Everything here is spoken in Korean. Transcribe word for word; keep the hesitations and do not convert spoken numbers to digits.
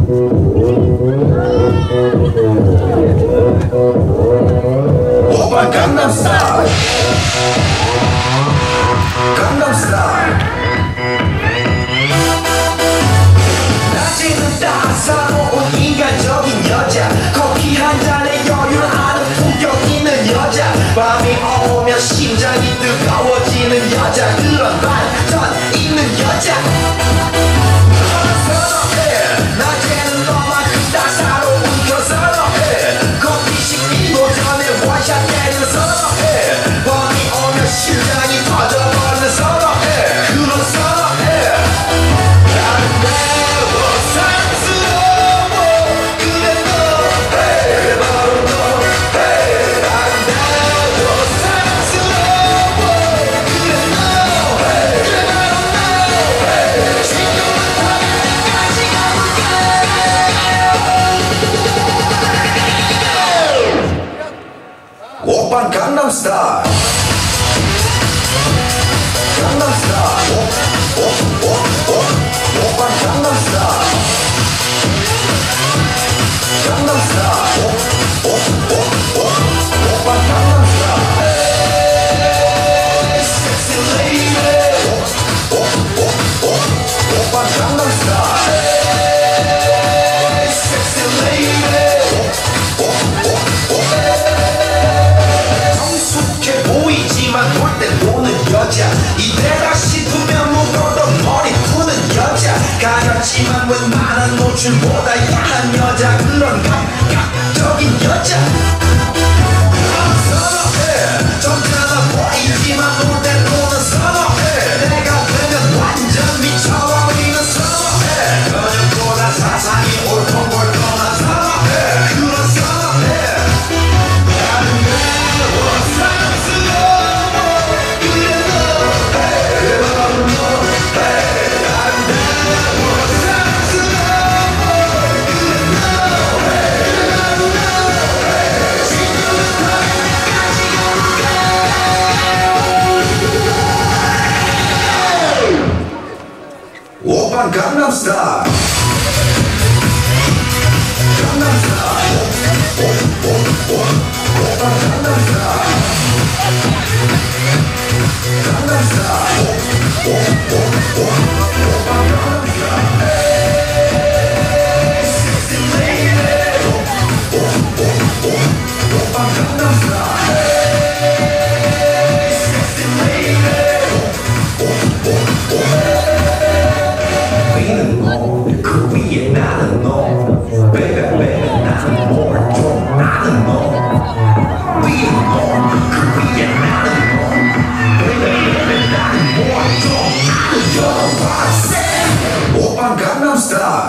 오빠 강남 스타일 강남 스타일 낮에는 따사로운 인간적인 여자 커피 한 잔에 여유를 아는 품격 있는 여자 밤이 오면 심장이 뜨거워지는 여자 그런 반전 있는 여자 낮에는 너만큼 따사로운 그 선호해 커피 식기도 전에 원샷 때리는 선호해 밤이 오면 심장이 터져버리는 선호해 그런 선호해 아름다워 사랑스러워 그래 너 hey, 바로 너 hey. 아름다워 사랑스러워 그래 너 hey. 그래 바로 너 hey. 지금은 밤에 때까지 가볼게 오빤 강남 스타일 강남 스타일 오, 오, 오, 오. 오빤 강남 스타일 강남 스타일 오, 오, 오, 오. 오빤 강남 스타일 Hey, sexy lady 오, 오, 오, 오. 오빤 강남 스타일 Hey, sexy lady 오, 오, 오, 오. 성숙해 보이지만 볼 때 노는 여자 이때가 싶으면 묶어도 머리 푸는 여자 가렸지만 웬만한 노출보다 야한 여자 그런 감각적인 여자 선호해 점잖아 보이지만 볼 때 노는 선호해 내가 되면 완전 미쳐버리는 선호해 그녀보다 사상이 올통볼통한 선호해 그런 선호해 오빤 강남 스타일 강남 스타일 오, 오, 오, 오. 오빤 강남 스타일 강남 스타일 오, 오, 오, 오. 오빤 강남 스타일 Hey, sexy lady 오, 오, 오, 오. 오빤 강남 스타일 Hey, sexy lady 오, 오, 오, 오. 그 위에 나는 너 Baby baby 나는 뭘 좀 아는 너 위에 너그 위에 나는 너 Baby baby 나는 뭘 좀 아는 너 오빤 강남 스타일